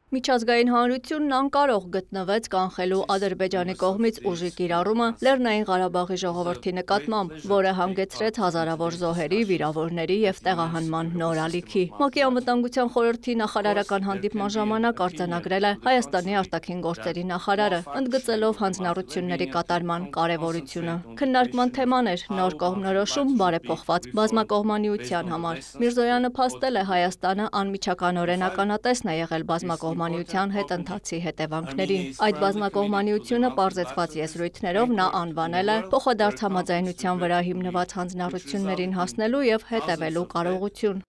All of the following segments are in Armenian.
Միջազգային հանրությունն անկարող գտնվեց կանխելու Ադրբեջանի կողմից ուժի կիրառումը Լեռնային Ղարաբաղի ժողովրդի նկատմամբ, որը հանգեցրեց հազարավոր զոհերի, վիրավորների եւ տեղահանման նոր ալիքի։ ՄԱԿ-ի անվտանգության խորհրդի նախարարական հանդիպման ժամանակ արձանագրել է Հայաստանի արտաքին գործերի նախարարը, ընդգծելով հանձնառությունների կատարման կարևորությունը։ Քննարկման թեման էր նոր կողմնորոշում բարեփոխված բազմակողմանիության համար։ Միրզոյանը փաստել է Հայաստանը անմիջականորեն ականատեսն է եղել բազմակողմանիության հետընթացի հետևանքներին։ Այդ բազմակողմանիությունը պարզեցված եզրույթներով նա անվանել է փոխադարձ համաձայնության վրա հիմնված հանձնառություններին հասնելու եւ հետևելու կարողություն։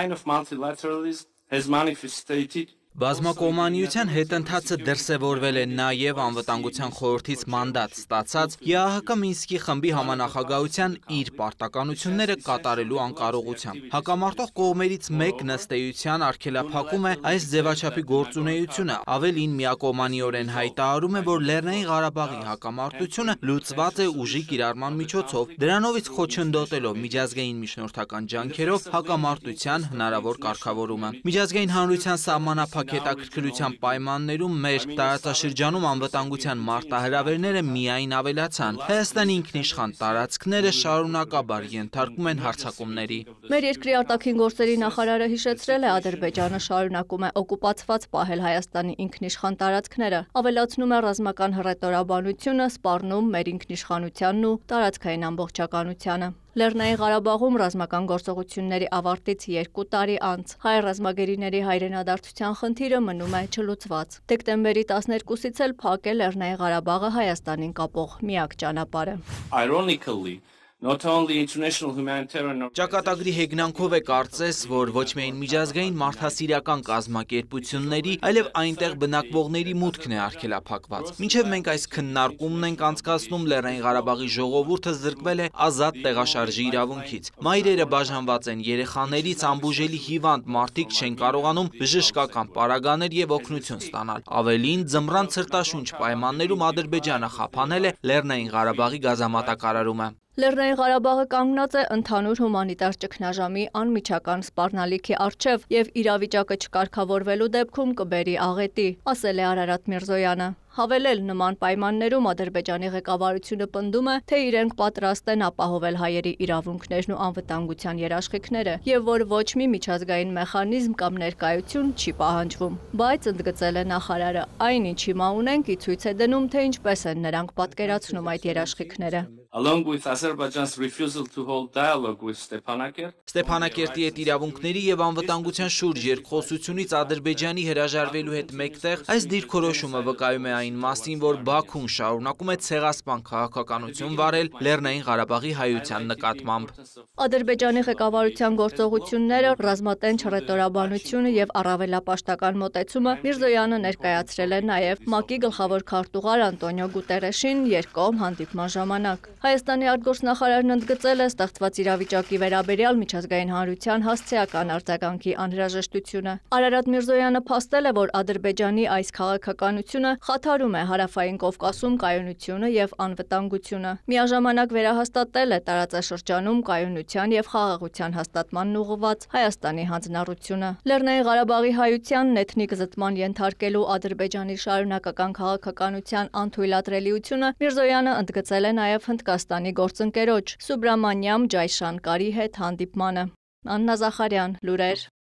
Բազմակողմանիության հետընթացը դրսևորվել է նաև անվտանգության խորհրդից մանդատ ստացած ԵԱՀԿ Մինսկի խմբի համանախագահության իր պարտականությունները կատարելու անկարողությամբ։ Հակամարտող կողմերից մեկն ըստ էության արգելափակում է այս ձևաչափի գործունեությունը, ավելին միակողմանիորեն հայտարարում է, որ Լեռնային Ղարաբաղի հակամարտությունը լուծված է ուժի կիրառման միջոցով, դրանովից խոչընդոտելով միջազգային միջնորդական ջանքերով հակամարտության հնարավոր կարգավորումը։ Միջազգային հանրության սահմանափակ հետաքրքրության պայմաններում մեր տարածաշրջանում անվտանգության մարտահրավերները միայն ավելացան։ Հայաստանի ինքնիշխան տարածքները շարունակաբար ենթարկում են հարձակումների։ Մեր երկրի արտաքին գործերի նախարարը հիշեցրել է Ադրբեջանը շարունակում է օկուպացված պահել Հայաստանի ինքնիշխան տարածքները, ավելացնում է ռազմական հռետորաբանությունը, սպառնում մեր ինքնիշխանությանն ու տարածքային ամբողջականությանը։ Լեռնային Ղարաբաղում ռազմական գործողությունների ավարտից 2 տարի անց հայ ռազմագերիների հայրենադարձության խնդիրը մնում է չլուծված։ Դեկտեմբերի 12-ից էլ փակ է Լեռնային Ղարաբաղը Հայաստանին կապող միակ ճանապարհը։ Ճակատագրի հեգնանքով է կարծես, որ ոչ միայն միջազգային մարդասիրական կազմակերպությունների, այլև այնտեղ բնակվողների մուտքն է արգելափակված։ Մինչև մենք այս քննարկումն ենք անցկացնում, Լեռնային Ղարաբաղի ժողովուրդը զրկվել է ազատ տեղաշարժի իրավունքից։ Մայրերը բաժանված են, երեխաներից անբուժելի հիվանդ մարդիկ չեն կարողանում բժշկական պարագաներ եւ օգնություն ստանալ։ Ավելին, ձմռան ցրտաշունչ պայմաններում Ադրբեջանը խափանել է Լեռնային Ղարաբաղի գազամատակարարումը։ Լեռնային Ղարաբաղը կանգնած է ընդհանուր հումանիտար ճգնաժամի անմիջական սպառնալիքի առջև եւ իրավիճակը չկարգավորվելու դեպքում կբերի աղետի, ասել է Արարատ Միրզոյանը։ Հավելել նման պայմաններում Ադրբեջանի ղեկավարությունը պնդում է, թե իրենք պատրաստ են ապահովել հայերի իրավունքներն ու անվտանգության երաշխիքները եւ որ ոչ մի միջազգային մեխանիզմ կամ ներկայություն չի պահանջվում։ Բայց ընդգծել է նախարարը, այն ինչ հիմա ունենք, ի ցույց է դնում, թե ինչպես են նրանք պատկերացնում այդ երաշխիքները։ Ստեփանակերտի հետ իրավունքների եւ անվտանգության շուրջ երկխոսությունից Ադրբեջանի հրաժարվելու հետ մեկտեղ այս դիրքորոշումը վկայում է այն մասին, որ Բաքուն շարունակում է ցեղասպան քաղաքականություն վարել Լեռնային Ղարաբաղի հայության նկատմամբ։ Ադրբեջանի ղեկավարության գործողությունները, ռազմատենչ հռետորաբանությունը եւ առավելապաշտական մոտեցումը Միրզոյանը ներկայացրել է նաեւ ՄԱԿ-ի գլխավոր քարտուղար Անտոնիո Գուտերեշին երկկողմ հանդիպման ժամանակ։ Հայաստանի արտգործնախարարն ընդգծել է ստեղծված իրավիճակի վերաբերյալ միջազգային հանրության հասցեական արձագանքի անհրաժեշտությունը։ Արարատ Միրզոյանը փաստել է, որ Ադրբեջանի այս քաղաքականությունը խաթարում է հարավային Կովկասում կայունությունը եւ անվտանգությունը։ Միաժամանակ վերահաստատել է տարածաշրջանում կայունության եւ խաղաղության հաստատմանն ուղղված Հայաստանի հանձնառությունը։ Լեռնային Ղարաբաղի հայությանն էթնիկ զտման ենթարկելու Ադրբեջանի շարունակական քաղաքականության անթույլատրելիությունը Միրզոյանը ընդգծել է նաեւ Հնդկաստանի գործընկերոջ Սուբրամանյամ Ջայշանկարի հետ հանդիպմանը։ Աննա Զախարյան, լուրեր։